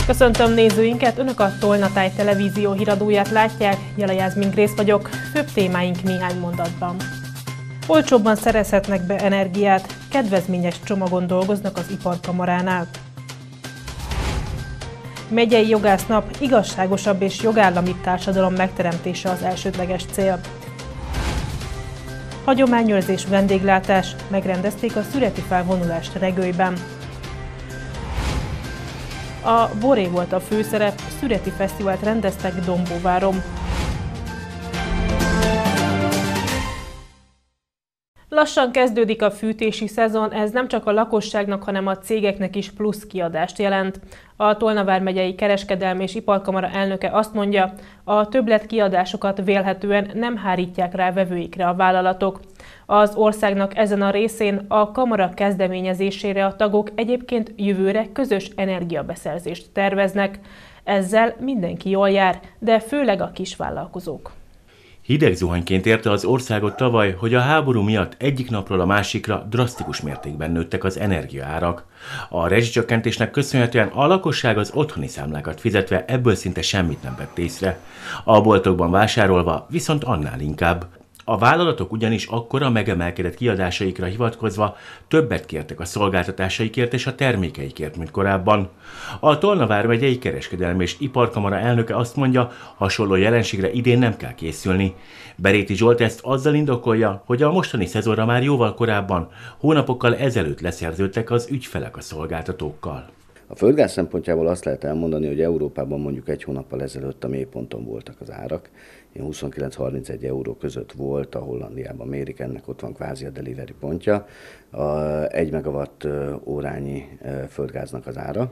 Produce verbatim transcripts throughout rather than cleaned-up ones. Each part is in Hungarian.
Köszöntöm nézőinket, Önök a Tolnatáj televízió híradóját látják, Jela Jászmin Grész vagyok, főbb témáink néhány mondatban. Olcsóbban szerezhetnek be energiát, kedvezményes csomagon dolgoznak az iparkamaránál. Megyei jogásznap, igazságosabb és jogállamibb társadalom megteremtése az elsődleges cél. Hagyományőrzés, vendéglátás, megrendezték a szüreti felvonulást Regőlyben. A boré volt a főszerep, szüreti fesztivált rendeztek Dombóváron. Lassan kezdődik a fűtési szezon, ez nem csak a lakosságnak, hanem a cégeknek is plusz kiadást jelent. A Tolna vármegyei Kereskedelmi és Iparkamara elnöke azt mondja, a többlet kiadásokat vélhetően nem hárítják rá vevőikre a vállalatok. Az országnak ezen a részén a kamara kezdeményezésére a tagok egyébként jövőre közös energiabeszerzést terveznek. Ezzel mindenki jól jár, de főleg a kisvállalkozók. Hideg zuhanyként érte az országot tavaly, hogy a háború miatt egyik napról a másikra drasztikus mértékben nőttek az energiaárak. A rezsicsökkentésnek köszönhetően a lakosság az otthoni számlákat fizetve ebből szinte semmit nem vett észre. A boltokban vásárolva viszont annál inkább. A vállalatok ugyanis akkora megemelkedett kiadásaikra hivatkozva többet kértek a szolgáltatásaikért és a termékeikért, mint korábban. A Tolna vármegyei Kereskedelmi és Iparkamara elnöke azt mondja, hasonló jelenségre idén nem kell készülni. Beréti Zsolt ezt azzal indokolja, hogy a mostani szezonra már jóval korábban, hónapokkal ezelőtt leszerződtek az ügyfelek a szolgáltatókkal. A földgáz szempontjából azt lehet elmondani, hogy Európában mondjuk egy hónappal ezelőtt a mélyponton voltak az árak. huszonkilenc-harmincegy euró között volt, a Hollandiában mérik, ennek ott van kvázi a delivery pontja, a egy megawatt órányi földgáznak az ára,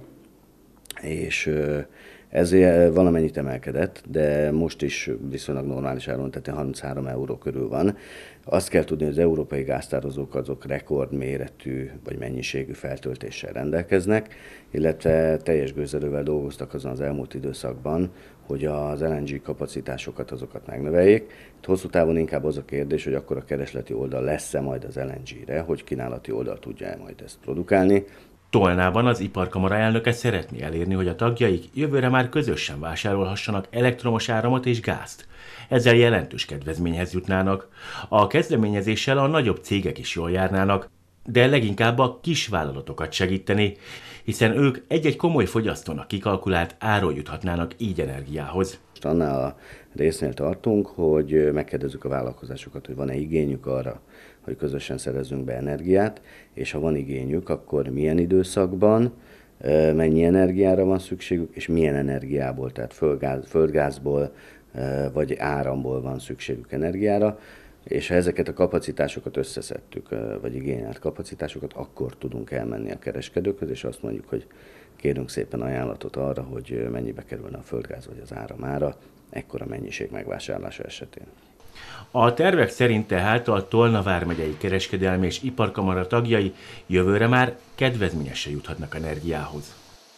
és ez valamennyit emelkedett, de most is viszonylag normális áron, tehát harminchárom euró körül van. Azt kell tudni, hogy az európai gáztározók azok rekordméretű vagy mennyiségű feltöltéssel rendelkeznek, illetve teljes gőzerővel dolgoztak azon az elmúlt időszakban, hogy az el en gé kapacitásokat azokat megnöveljék. Itt hosszú távon inkább az a kérdés, hogy akkor a keresleti oldal lesz-e majd az el en gére, hogy kínálati oldal tudja-e majd ezt produkálni. Tolnában az Iparkamara elnöke szeretné elérni, hogy a tagjaik jövőre már közösen vásárolhassanak elektromos áramot és gázt. Ezzel jelentős kedvezményhez jutnának. A kezdeményezéssel a nagyobb cégek is jól járnának, de leginkább a kisvállalatokat segíteni, hiszen ők egy-egy komoly fogyasztónak kikalkulált áron juthatnának így energiához. Annál a résznél tartunk, hogy megkérdezzük a vállalkozásokat, hogy van-e igényük arra, hogy közösen szerezzünk be energiát, és ha van igényük, akkor milyen időszakban, mennyi energiára van szükségük, és milyen energiából, tehát földgáz, földgázból vagy áramból van szükségük energiára, és ha ezeket a kapacitásokat összeszedtük, vagy igényelt kapacitásokat, akkor tudunk elmenni a kereskedőkhöz, és azt mondjuk, hogy kérünk szépen ajánlatot arra, hogy mennyibe kerülne a földgáz vagy az áram ára, ekkora mennyiség megvásárlása esetén. A tervek szerint tehát a Tolna vármegyei Kereskedelmi és Iparkamara tagjai jövőre már kedvezményesen juthatnak energiához.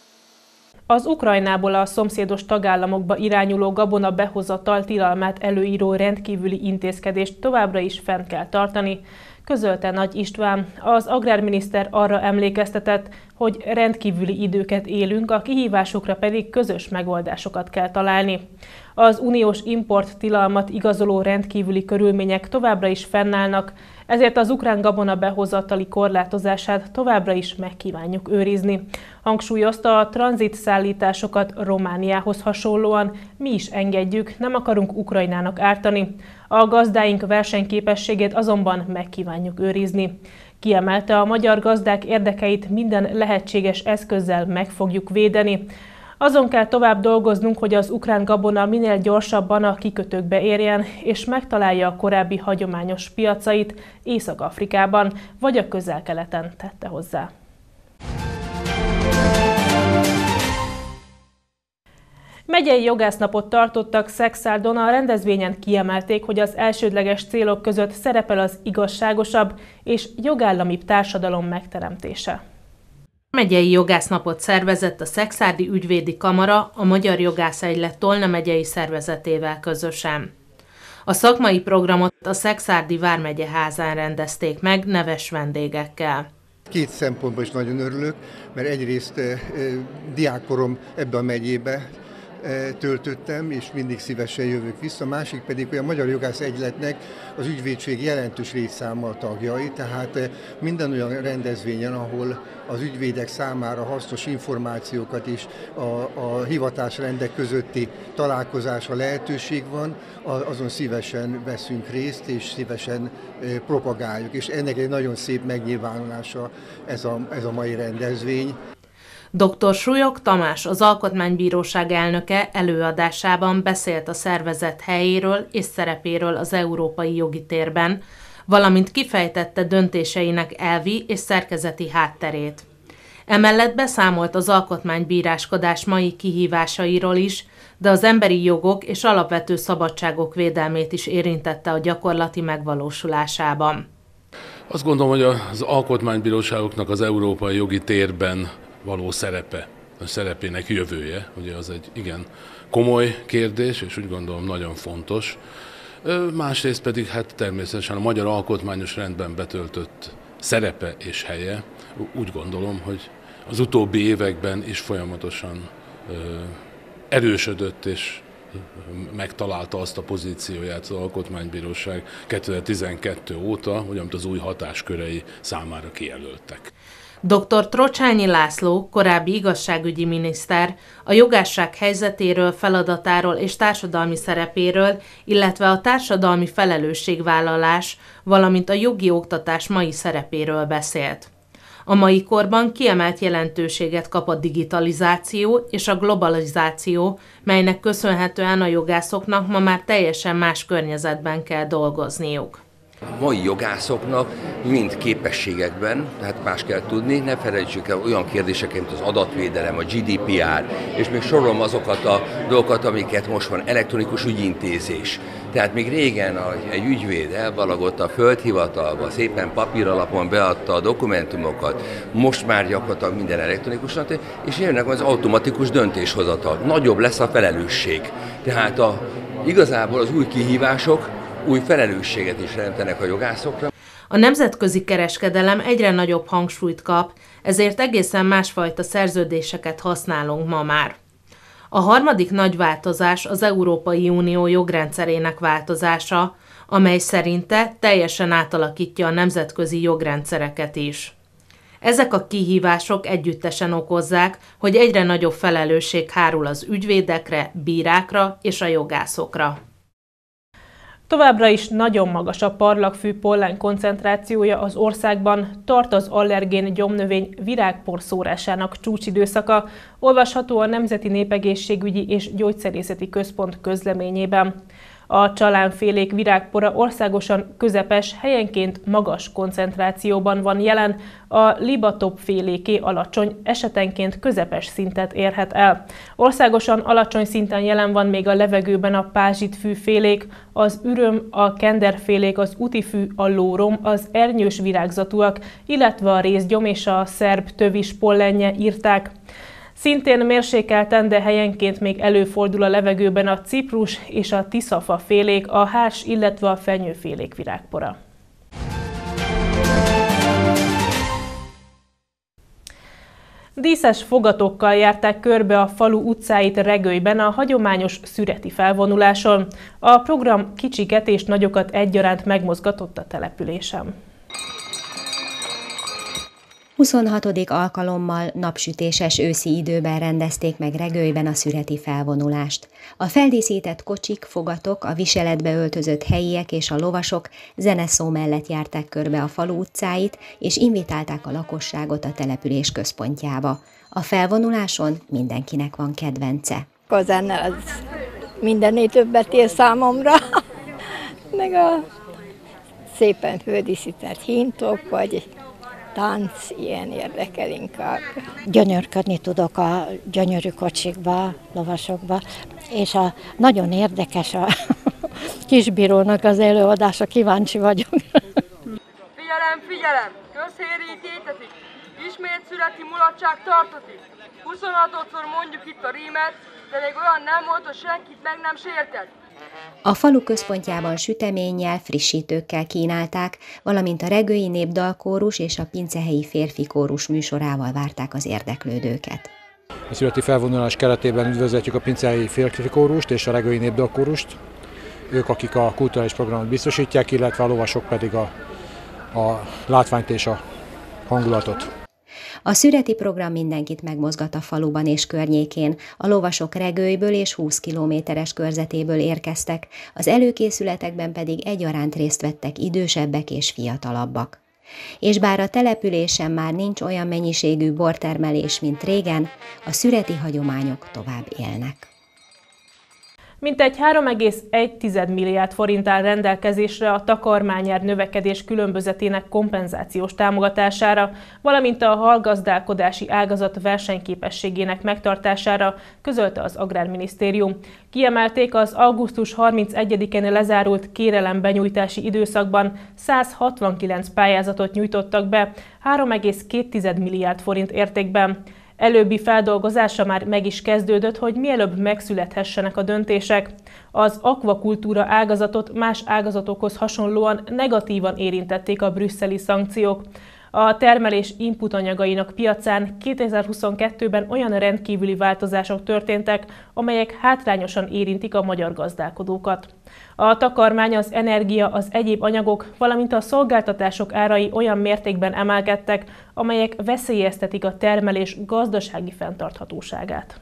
Az Ukrajnából a szomszédos tagállamokba irányuló gabona behozatal tilalmát előíró rendkívüli intézkedést továbbra is fenn kell tartani, közölte Nagy István. Az agrárminiszter arra emlékeztetett, hogy rendkívüli időket élünk, a kihívásokra pedig közös megoldásokat kell találni. Az uniós import tilalmat igazoló rendkívüli körülmények továbbra is fennállnak, ezért az ukrán gabona behozatali korlátozását továbbra is megkívánjuk őrizni. Hangsúlyozta, a tranzitszállításokat Romániához hasonlóan mi is engedjük, nem akarunk Ukrajnának ártani. A gazdáink versenyképességét azonban megkívánjuk őrizni. Kiemelte, a magyar gazdák érdekeit minden lehetséges eszközzel meg fogjuk védeni. Azon kell tovább dolgoznunk, hogy az ukrán gabona minél gyorsabban a kikötőkbe érjen, és megtalálja a korábbi hagyományos piacait Észak-Afrikában vagy a Közel-Keleten, tette hozzá. Megyei jogásznapot tartottak Szekszárdon, a rendezvényen kiemelték, hogy az elsődleges célok között szerepel az igazságosabb és jogállamibb társadalom megteremtése. Megyei jogásznapot szervezett a Szekszárdi Ügyvédi Kamara a Magyar Jogászegylet Tolna megyei szervezetével közösen. A szakmai programot a Szekszárdi Vármegye házán rendezték meg neves vendégekkel. Két szempontból is nagyon örülök, mert egyrészt eh, diákkorom ebbe a megyébe töltöttem, és mindig szívesen jövök vissza. Másik pedig, hogy a Magyar Jogász Egyletnek az ügyvédség jelentős létszámmal tagjai, tehát minden olyan rendezvényen, ahol az ügyvédek számára hasznos információkat és a, a hivatásrendek közötti találkozásra lehetőség van, azon szívesen veszünk részt, és szívesen propagáljuk. És ennek egy nagyon szép megnyilvánulása ez a, ez a mai rendezvény. doktor Súlyog Tamás, az Alkotmánybíróság elnöke előadásában beszélt a szervezet helyéről és szerepéről az európai jogi térben, valamint kifejtette döntéseinek elvi és szerkezeti hátterét. Emellett beszámolt az alkotmánybíráskodás mai kihívásairól is, de az emberi jogok és alapvető szabadságok védelmét is érintette a gyakorlati megvalósulásában. Azt gondolom, hogy az alkotmánybíróságoknak az európai jogi térben való szerepe, a szerepének jövője, ugye az egy igen komoly kérdés, és úgy gondolom nagyon fontos. Másrészt pedig hát természetesen a magyar alkotmányos rendben betöltött szerepe és helye, úgy gondolom, hogy az utóbbi években is folyamatosan erősödött és megtalálta azt a pozícióját az Alkotmánybíróság kétezer-tizenkettő óta, hogy amit az új hatáskörei számára kijelöltek. doktor Trocsányi László, korábbi igazságügyi miniszter, a jogásság helyzetéről, feladatáról és társadalmi szerepéről, illetve a társadalmi felelősségvállalás, valamint a jogi oktatás mai szerepéről beszélt. A mai korban kiemelt jelentőséget kap a digitalizáció és a globalizáció, melynek köszönhetően a jogászoknak ma már teljesen más környezetben kell dolgozniuk. A mai jogászoknak mind képességekben, tehát más kell tudni, ne felejtsük el olyan kérdéseket, mint az adatvédelem, a gé dé pé er, és még sorolom azokat a dolgokat, amiket most van, elektronikus ügyintézés. Tehát még régen egy ügyvéd elbalagott a földhivatalba, szépen papíralapon beadta a dokumentumokat, most már gyakorlatilag minden elektronikusan, és jönnek az automatikus döntéshozatal. Nagyobb lesz a felelősség. Tehát a, igazából az új kihívások új felelősséget is jelentenek a jogászokra. A nemzetközi kereskedelem egyre nagyobb hangsúlyt kap, ezért egészen másfajta szerződéseket használunk ma már. A harmadik nagy változás az Európai Unió jogrendszerének változása, amely szerinte teljesen átalakítja a nemzetközi jogrendszereket is. Ezek a kihívások együttesen okozzák, hogy egyre nagyobb felelősség hárul az ügyvédekre, bírákra és a jogászokra. Továbbra is nagyon magas a parlagfű pollen koncentrációja az országban, tart az allergén gyomnövény virágporszórásának csúcsidőszaka, olvasható a Nemzeti Népegészségügyi és Gyógyszerészeti Központ közleményében. A csalánfélék virágpora országosan közepes, helyenként magas koncentrációban van jelen, a libatop féléké alacsony, esetenként közepes szintet érhet el. Országosan alacsony szinten jelen van még a levegőben a pázsitfűfélék, az üröm, a kenderfélék, az utifű, a lórom, az ernyős virágzatúak, illetve a rézgyom és a szerb tövis pollenje írták. Szintén mérsékelten, de helyenként még előfordul a levegőben a ciprus és a tiszafa félék, a hárs, illetve a fenyőfélék virágpora. Díszes fogatokkal járták körbe a falu utcáit Regőjben a hagyományos szüreti felvonuláson. A program kicsiket és nagyokat egyaránt megmozgatott a településen. huszonhatodik alkalommal napsütéses őszi időben rendezték meg Regőjben a szüreti felvonulást. A feldíszített kocsik, fogatok, a viseletbe öltözött helyiek és a lovasok zeneszó mellett járták körbe a falu utcáit, és invitálták a lakosságot a település központjába. A felvonuláson mindenkinek van kedvence. A zene az mindennél többet ér számomra, meg a szépen földíszített hintok, vagy tánc, ilyen érdekel inkább. Gyönyörködni tudok a gyönyörű kocsikba, lovasokba, és a, nagyon érdekes a kisbírónak az előadása, kíváncsi vagyok. Figyelem, figyelem! Közhéri tétetik! Ismét születi mulatság tartotik! huszonhatodszor mondjuk itt a rímet, de még olyan nem volt, hogy senkit meg nem sértett. A falu központjában süteménnyel, frissítőkkel kínálták, valamint a Regői Népdalkórus és a Pincehelyi Férfi Kórus műsorával várták az érdeklődőket. A születi felvonulás keretében üdvözletjük a Pincehelyi Férfi Kórust és a Regői Népdalkórust. Ők, akik a kulturális programot biztosítják, illetve a lovasok pedig a, a látványt és a hangulatot. A szüreti program mindenkit megmozgat a faluban és környékén. A lovasok Regőiből és húsz kilométeres körzetéből érkeztek, az előkészületekben pedig egyaránt részt vettek idősebbek és fiatalabbak. És bár a településen már nincs olyan mennyiségű bortermelés, mint régen, a szüreti hagyományok tovább élnek. Mintegy három egész egy milliárd forint áll rendelkezésre a takarmányár növekedés különbözetének kompenzációs támogatására, valamint a hallgazdálkodási ágazat versenyképességének megtartására, közölte az Agrárminisztérium. Kiemelték, az augusztus harmincegyedikén lezárult kérelembenyújtási időszakban száz hatvankilenc pályázatot nyújtottak be három egész két milliárd forint értékben. Előbbi feldolgozása már meg is kezdődött, hogy mielőbb megszülethessenek a döntések. Az akvakultúra ágazatot más ágazatokhoz hasonlóan negatívan érintették a brüsszeli szankciók. A termelés inputanyagainak piacán kétezer-huszonkettőben olyan rendkívüli változások történtek, amelyek hátrányosan érintik a magyar gazdálkodókat. A takarmány, az energia, az egyéb anyagok, valamint a szolgáltatások árai olyan mértékben emelkedtek, amelyek veszélyeztetik a termelés gazdasági fenntarthatóságát.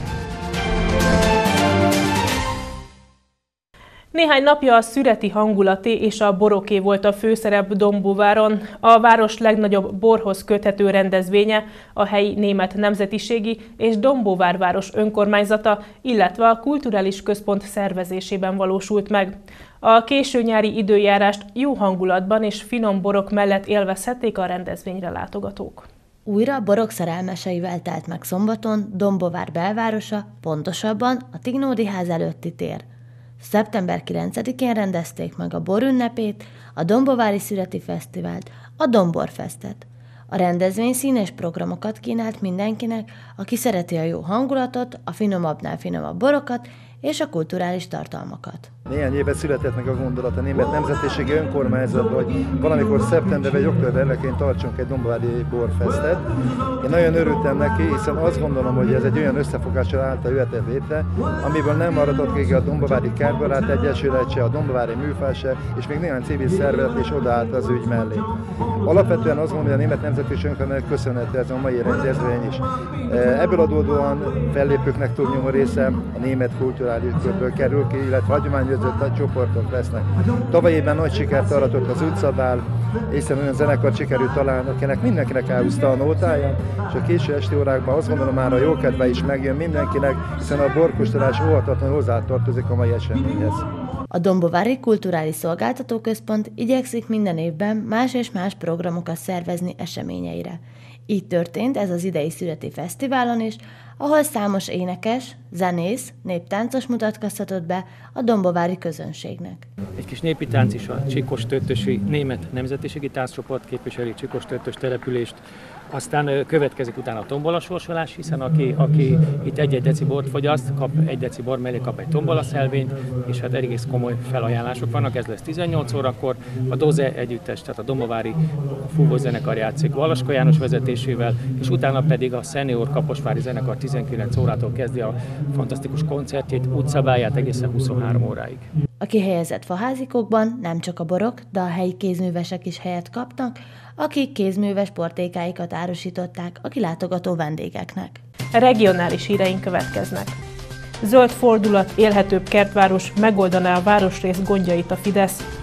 Néhány napja a szüreti hangulaté és a boroké volt a főszerep Dombóváron. A város legnagyobb borhoz köthető rendezvénye a helyi német nemzetiségi és Dombóvár város önkormányzata, illetve a kulturális központ szervezésében valósult meg. A késő nyári időjárást jó hangulatban és finom borok mellett élvezhették a rendezvényre látogatók. Újra borok szerelmeseivel telt meg szombaton Dombóvár belvárosa, pontosabban a Tignódi ház előtti tér. szeptember kilencedikén rendezték meg a borünnepét, a Dombóvári Szüreti Fesztivált, a Domborfestet. A rendezvény színes programokat kínált mindenkinek, aki szereti a jó hangulatot, a finomabbnál finomabb borokat és a kulturális tartalmakat. Néhány éve született meg a gondolat a német nemzetiségi önkormányzatban, hogy valamikor szeptemberben vagy október elején tartsunk egy dombóvári borfesztet. Én nagyon örültem neki, hiszen azt gondolom, hogy ez egy olyan összefogással által jöhetett létre, amiből nem maradott végig a Dombóvári Kertbarát Egyesület se, a Dombóvári Műfaj se, és még néhány civil szervezet is odaállt az ügy mellé. Alapvetően azt gondolom, hogy a német nemzetiségi önkormányzatnak köszönhető ez a mai rendezvény is. Ebből adódóan fellépőknek túlnyomó része a német kulturális körből kerül ki, illetve hagyományos a csoportok lesznek. Tavaly évben nagy sikert aratott az utcabál, hiszen olyan zenekart sikerült találni, akinek mindenkinek elhúzta a nótáját, és a késő esti órákban azt gondolom már a jókedve is megjön mindenkinek, hiszen a borkóstolás óhatatlanul hozzátartozik a mai eseményhez. A Dombóvári Kulturális Szolgáltató Központ igyekszik minden évben más és más programokat szervezni eseményeire. Így történt ez az idei szüreti fesztiválon is, ahol számos énekes, zenész, néptáncos mutatkozhatott be a dombóvári közönségnek. Egy kis népi tánc is a Csikos-Töttösi német nemzetiségi tánccsoport képviseli Csikos-Töttös települést, aztán következik utána a tombola-sorsolás, hiszen aki, aki itt egy-egy deci bort fogyaszt, kap egy deci bor mellé kap egy tombola-szelvényt, és hát egész komoly felajánlások vannak, ez lesz tizennyolc órakor. A Doze együttes, tehát a dombóvári fúvózenekar játszik Valaska János vezetésével, és utána pedig a Senior Kaposvári zenekar tizenkilenc órától kezdi a fantasztikus koncertjét, utcabálját egészen huszonhárom óráig. A kihelyezett faházikokban nem csak a borok, de a helyi kézművesek is helyet kapnak, akik kézműves portékáikat árusították a kilátogató vendégeknek. Regionális híreink következnek. Zöld fordulat, élhetőbb kertváros, megoldaná a városrész gondjait a Fidesz.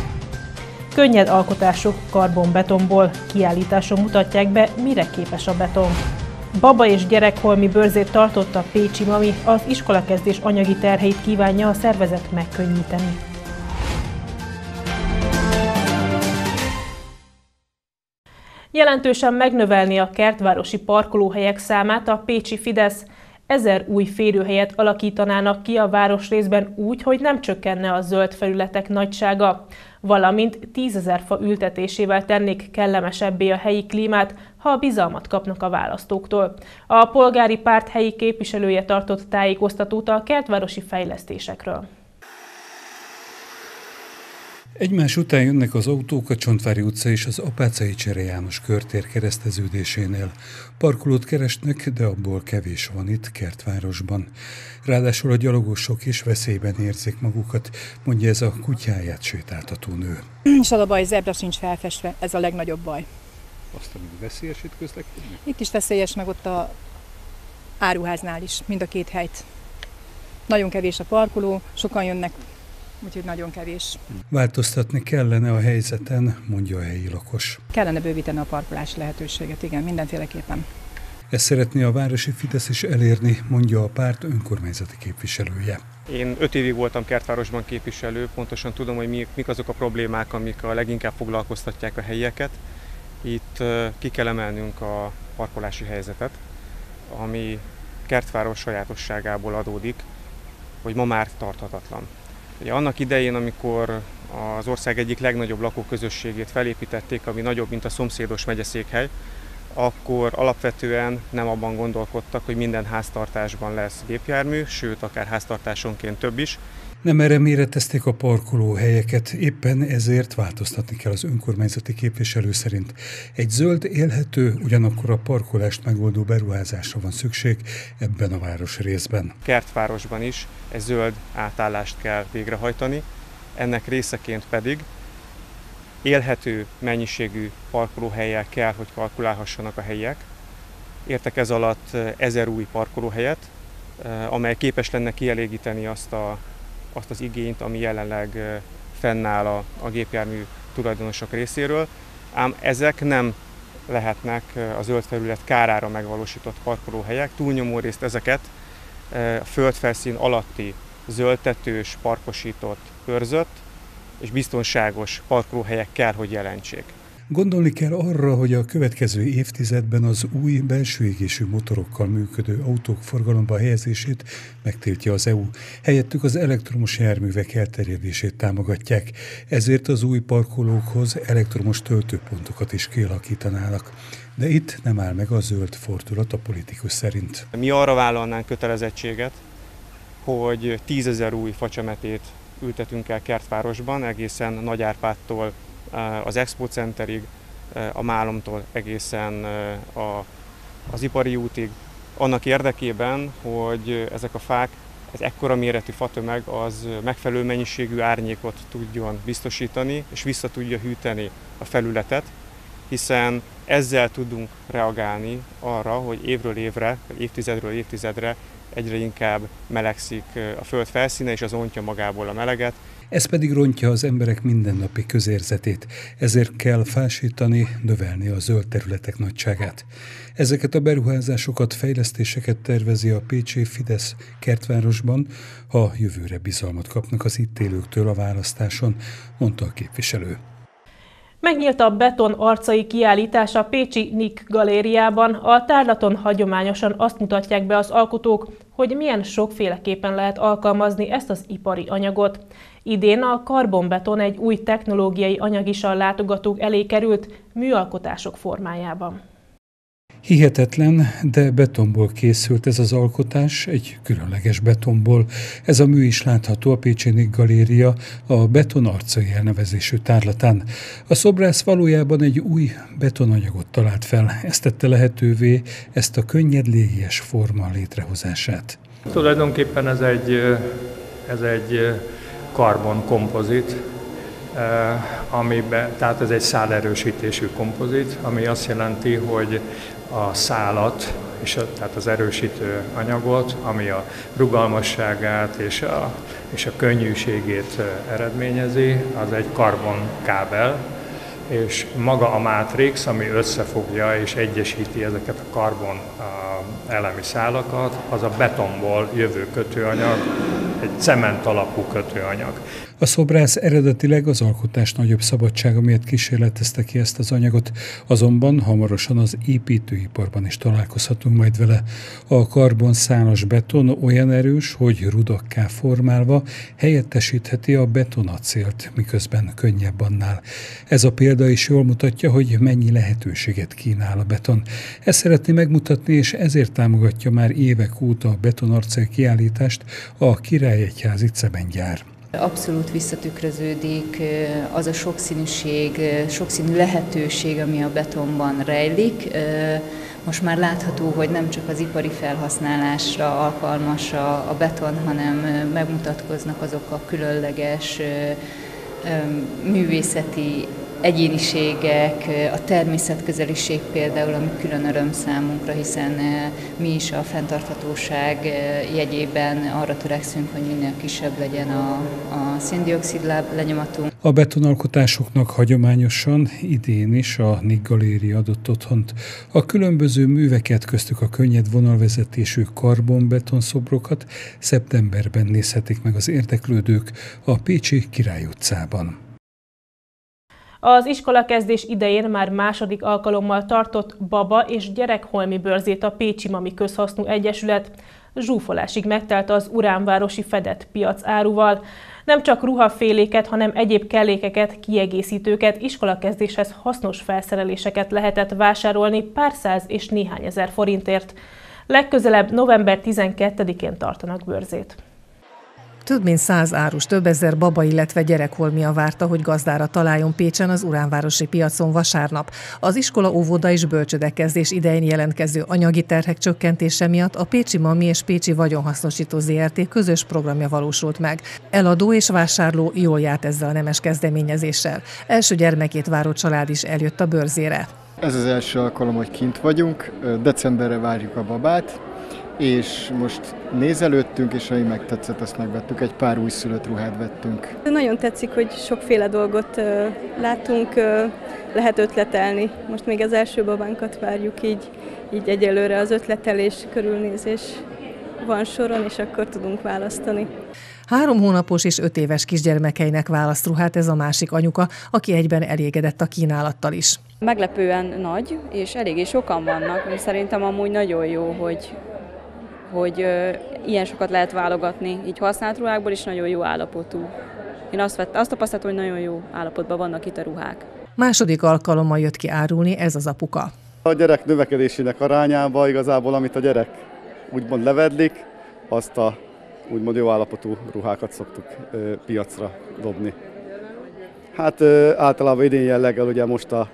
Könnyed alkotások karbonbetonból, kiállításon mutatják be, mire képes a beton. Baba és gyerekholmi bőrzét tartott a pécsi mami, az iskolakezdés anyagi terheit kívánja a szervezet megkönnyíteni. Jelentősen megnövelni a kertvárosi parkolóhelyek számát a pécsi Fidesz. Ezer új férőhelyet alakítanának ki a városrészben úgy, hogy nem csökkenne a zöld felületek nagysága, valamint tízezer fa ültetésével tennék kellemesebbé a helyi klímát, ha a bizalmat kapnak a választóktól. A polgári párt helyi képviselője tartott tájékoztatót a kertvárosi fejlesztésekről. Egymás után jönnek az autók a Csontvári utca és az Apáczai Csere János körtér kereszteződésénél. Parkolót keresnek, de abból kevés van itt, Kertvárosban. Ráadásul a gyalogosok is veszélyben érzik magukat, mondja ez a kutyáját sétáltató nő. És az a baj, zebra sincs felfestve, ez a legnagyobb baj. Azt, ami veszélyes itt közlekedni? Itt is veszélyes, meg ott a áruháznál is, mind a két helyt. Nagyon kevés a parkoló, sokan jönnek, úgyhogy nagyon kevés. Változtatni kellene a helyzeten, mondja a helyi lakos. Kellene bővíteni a parkolási lehetőséget, igen, mindenféleképpen. Ezt szeretné a városi Fidesz is elérni, mondja a párt önkormányzati képviselője. Én öt évig voltam Kertvárosban képviselő, pontosan tudom, hogy mik, mik azok a problémák, amik a leginkább foglalkoztatják a helyieket. Itt ki kell emelnünk a parkolási helyzetet, ami Kertváros sajátosságából adódik, hogy ma már tarthatatlan. Ugye annak idején, amikor az ország egyik legnagyobb lakóközösségét felépítették, ami nagyobb, mint a szomszédos megyeszékhely, akkor alapvetően nem abban gondolkodtak, hogy minden háztartásban lesz gépjármű, sőt, akár háztartásonként több is. Nem erre méretezték a parkolóhelyeket, éppen ezért változtatni kell az önkormányzati képviselő szerint. Egy zöld, élhető, ugyanakkor a parkolást megoldó beruházásra van szükség ebben a városrészben. Kertvárosban is egy zöld átállást kell végrehajtani, ennek részeként pedig élhető mennyiségű parkolóhellyel kell, hogy kalkulálhassanak a helyiek. Értek ez alatt ezer új parkolóhelyet, amely képes lenne kielégíteni azt, a, azt az igényt, ami jelenleg fennáll a, a gépjármű tulajdonosok részéről, ám ezek nem lehetnek a zöld felület kárára megvalósított parkolóhelyek. Túlnyomó részt ezeket a földfelszín alatti zöldtetős, parkosított, körzött és biztonságos parkolóhelyek kell, hogy jelentsék. Gondolni kell arra, hogy a következő évtizedben az új belső égésű motorokkal működő autók forgalomba helyezését megtiltja az é u. Helyettük az elektromos járművek elterjedését támogatják, ezért az új parkolókhoz elektromos töltőpontokat is kialakítanának. De itt nem áll meg a zöld fordulat a politikus szerint. Mi arra vállalnánk kötelezettséget, hogy tízezer új facsemetét ültetünk el Kertvárosban, egészen Nagy Árpádtól az Expo Centerig, a Málomtól egészen a, az Ipari útig, annak érdekében, hogy ezek a fák, ez ekkora méretű fatömeg az megfelelő mennyiségű árnyékot tudjon biztosítani, és vissza tudja hűteni a felületet, hiszen ezzel tudunk reagálni arra, hogy évről évre, vagy évtizedről évtizedre egyre inkább melegszik a föld felszíne, és az ontja magából a meleget. Ez pedig rontja az emberek mindennapi közérzetét, ezért kell fásítani, növelni a zöld területek nagyságát. Ezeket a beruházásokat, fejlesztéseket tervezi a pécsi Fidesz Kertvárosban, ha jövőre bizalmat kapnak az itt élőktől a választáson, mondta a képviselő. Megnyílt a beton arcai kiállítás a pécsi Nick galériában. A tárlaton hagyományosan azt mutatják be az alkotók, hogy milyen sokféleképpen lehet alkalmazni ezt az ipari anyagot. Idén a karbonbeton egy új technológiai anyag is a látogatók elé került műalkotások formájában. Hihetetlen, de betonból készült ez az alkotás, egy különleges betonból. Ez a mű is látható a Pécsi Nick Galéria a beton arcai elnevezésű tárlatán. A szobrász valójában egy új betonanyagot talált fel, ezt tette lehetővé ezt a könnyed légies forma létrehozását. Tulajdonképpen ez egy, ez egy karbonkompozit, amiben, tehát ez egy szálerősítésű kompozit, ami azt jelenti, hogy a szálat, és a, tehát az erősítő anyagot, ami a rugalmasságát és a, és a könnyűségét eredményezi, az egy karbonkábel, és maga a mátrix, ami összefogja és egyesíti ezeket a karbon elemi szálakat, az a betonból jövő kötőanyag, egy cement alapú kötőanyag. A szobrász eredetileg az alkotás nagyobb szabadsága miatt kísérletezte ki ezt az anyagot, azonban hamarosan az építőiparban is találkozhatunk majd vele. A karbonszálas beton olyan erős, hogy rudakká formálva helyettesítheti a betonacélt, miközben könnyebb annál. Ez a példa is jól mutatja, hogy mennyi lehetőséget kínál a beton. Ezt szeretné megmutatni, és ezért támogatja már évek óta a betonarcél kiállítást a Királyegyházi Cementgyár. Abszolút visszatükröződik az a sokszínűség, sokszínű lehetőség, ami a betonban rejlik. Most már látható, hogy nem csak az ipari felhasználásra alkalmas a beton, hanem megmutatkoznak azok a különleges művészeti egyéniségek, a természetközeliség például, ami külön öröm számunkra, hiszen mi is a fenntarthatóság jegyében arra törekszünk, hogy minél kisebb legyen a, a szén-dioxid lenyomatunk. A betonalkotásoknak hagyományosan idén is a Nick Galéria adott otthont. A különböző műveket, köztük a könnyed vonalvezetésű karbonbeton szobrokat szeptemberben nézhetik meg az érdeklődők a pécsi Király utcában. Az iskolakezdés idején már második alkalommal tartott baba és gyerekholmi bőrzét a Pécsi Mami Közhasznú Egyesület. Zsúfolásig megtelt az uránvárosi fedett piac áruval. Nem csak ruhaféléket, hanem egyéb kellékeket, kiegészítőket, iskolakezdéshez hasznos felszereléseket lehetett vásárolni pár száz és néhány ezer forintért. Legközelebb november tizenkettedikén tartanak bőrzét. Több mint száz árus, több ezer baba, illetve gyerekholmia várta, hogy gazdára találjon Pécsen az uránvárosi piacon vasárnap. Az iskola, óvoda és bölcsődekezdés idején jelentkező anyagi terhek csökkentése miatt a Pécsi Mami és Pécsi Vagyonhasznosító zé er té közös programja valósult meg. Eladó és vásárló jól járt ezzel a nemes kezdeményezéssel. Első gyermekét váró család is eljött a bőrzére. Ez az első alkalom, hogy kint vagyunk, decemberre várjuk a babát, és most nézelődtünk, és ami megtetszett, azt megvettük, egy pár újszülött ruhát vettünk. Nagyon tetszik, hogy sokféle dolgot uh, látunk, uh, lehet ötletelni. Most még az első babánkat várjuk, így, így egyelőre az ötletelés, körülnézés van soron, és akkor tudunk választani. Három hónapos és öt éves kisgyermekeinek választ ruhát ez a másik anyuka, aki egyben elégedett a kínálattal is. Meglepően nagy, és eléggé sokan vannak, és szerintem amúgy nagyon jó, hogy hogy ö, ilyen sokat lehet válogatni, így használt ruhákból is nagyon jó állapotú. Én azt, vett, azt tapasztaltam, hogy nagyon jó állapotban vannak itt a ruhák. Második alkalommal jött ki árulni ez az apuka. A gyerek növekedésének arányába igazából, amit a gyerek úgymond levedlik, azt a úgymond jó állapotú ruhákat szoktuk ö, piacra dobni. Hát ö, általában idén jelleggel ugye most a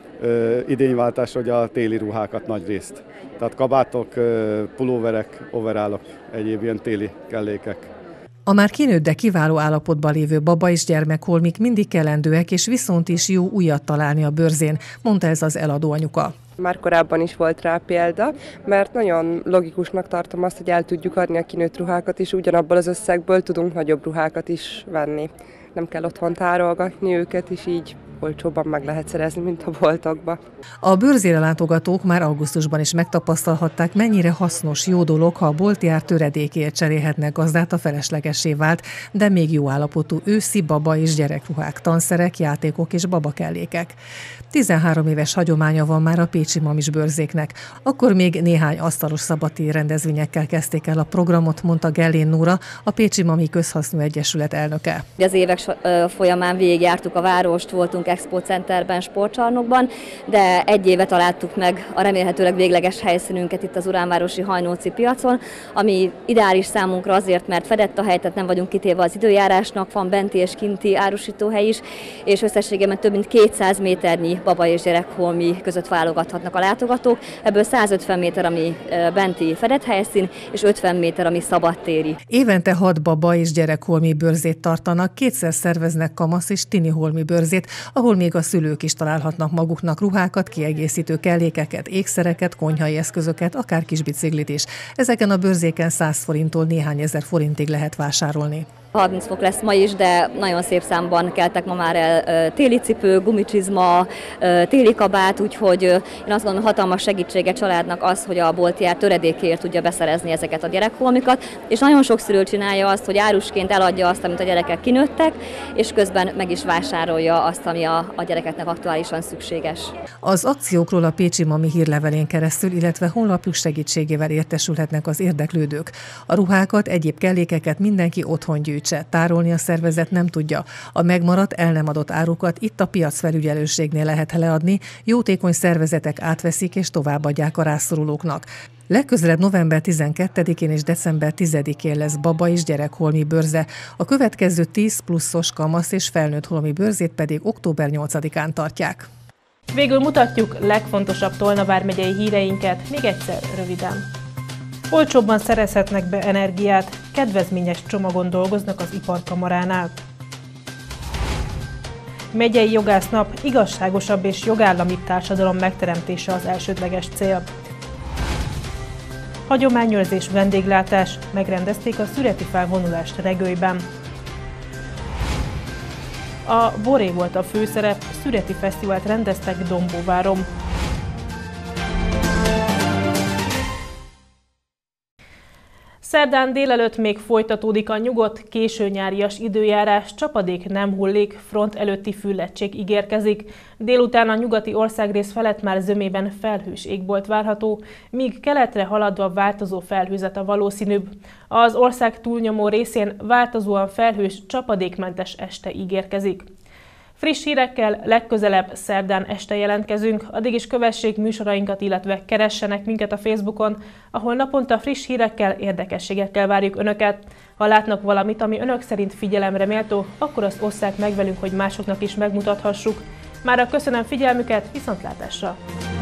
ö, idényváltásra ugye a téli ruhákat nagy részt. Tehát kabátok, pulóverek, overallok, egyéb ilyen téli kellékek. A már kinőtt, de kiváló állapotban lévő baba és gyermekholmik mindig kellendőek, és viszont is jó újat találni a bőrzén, mondta ez az eladó anyuka. Már korábban is volt rá példa, mert nagyon logikusnak tartom azt, hogy el tudjuk adni a kinőtt ruhákat, és ugyanabból az összegből tudunk nagyobb ruhákat is venni. Nem kell otthon tárolgatni őket, és így olcsóbban meg lehet szerezni, mint a boltokba. A bőrzére látogatók már augusztusban is megtapasztalhatták, mennyire hasznos, jó dolog, ha a boltjár töredékért cserélhetnek gazdát, a feleslegessé vált, de még jó állapotú őszi baba és gyerekruhák, tanszerek, játékok és babakellékek. tizenhárom éves hagyománya van már a pécsi mamis bőrzéknek. Akkor még néhány asztalos szabadtéri rendezvényekkel kezdték el a programot, mondta Gellén Nóra, a Pécsi Mami Közhasznú Egyesület elnöke. Az évek folyamán végigjártuk a várost, voltunk Expo Centerben, sportcsarnokban, de egy éve találtuk meg a remélhetőleg végleges helyszínünket itt az uránvárosi Hajnóci piacon, ami ideális számunkra azért, mert fedett a hely, tehát nem vagyunk kitéve az időjárásnak, van benti és kinti árusítóhely is, és összességében több mint kétszáz méternyi baba és gyerekholmi között válogathatnak a látogatók. Ebből százötven méter, ami benti fedett helyszín, és ötven méter, ami szabadtéri. Évente hat baba és gyerekholmi bőrzét tartanak, kétszer szerveznek kamasz és tini holmi bőrzét, ahol még a szülők is találhatnak maguknak ruhákat, kiegészítő kellékeket, ékszereket, konyhai eszközöket, akár kis biciklit is. Ezeken a bőrzéken száz forinttól néhány ezer forintig lehet vásárolni. harminc fok lesz ma is, de nagyon szép számban keltek ma már el téli cipő, gumicsizma, téli kabát, úgyhogy én azt gondolom, hatalmas segítség a családnak az, hogy a boltjár töredékért tudja beszerezni ezeket a gyerekholmikat, és nagyon sok szülő csinálja azt, hogy árusként eladja azt, amit a gyerekek kinőttek, és közben meg is vásárolja azt, ami a, a gyerekeknek aktuálisan szükséges. Az akciókról a Pécsi Mami hírlevelén keresztül, illetve honlapjuk segítségével értesülhetnek az érdeklődők. A ruhákat, egyéb kellékeket mindenki otthon gyűjt. se, tárolni a szervezet nem tudja. A megmaradt, el nem adott árukat itt a piacfelügyelőségnél lehet leadni, jótékony szervezetek átveszik és továbbadják a rászorulóknak. Legközelebb november tizenkettedikén és december tizedikén lesz baba és gyerekholmi bőrze, a következő tíz pluszos kamasz és felnőtt holmi bőrzét pedig október nyolcadikán tartják. Végül mutatjuk legfontosabb Tolna vármegyei híreinket, még egyszer röviden. Olcsóbban szerezhetnek be energiát, kedvezményes csomagon dolgoznak az iparkamaránál. Megyei jogásznap, igazságosabb és jogállamibb társadalom megteremtése az elsődleges cél. Hagyományőrzés, vendéglátás, megrendezték a szüreti felvonulást Regőjben. A boré volt a főszerep, szüreti fesztivált rendeztek Dombóváron. Szerdán délelőtt még folytatódik a nyugodt, késő nyárias időjárás, csapadék nem hullik, front előtti füllettség ígérkezik. Délután a nyugati országrész felett már zömében felhős égbolt várható, míg keletre haladva változó felhőzet a valószínűbb. Az ország túlnyomó részén változóan felhős, csapadékmentes este ígérkezik. Friss hírekkel legközelebb szerdán este jelentkezünk, addig is kövessék műsorainkat, illetve keressenek minket a Facebookon, ahol naponta friss hírekkel, érdekességekkel várjuk Önöket. Ha látnak valamit, ami Önök szerint figyelemre méltó, akkor azt osszák meg velünk, hogy másoknak is megmutathassuk. Mára köszönöm figyelmüket, viszontlátásra!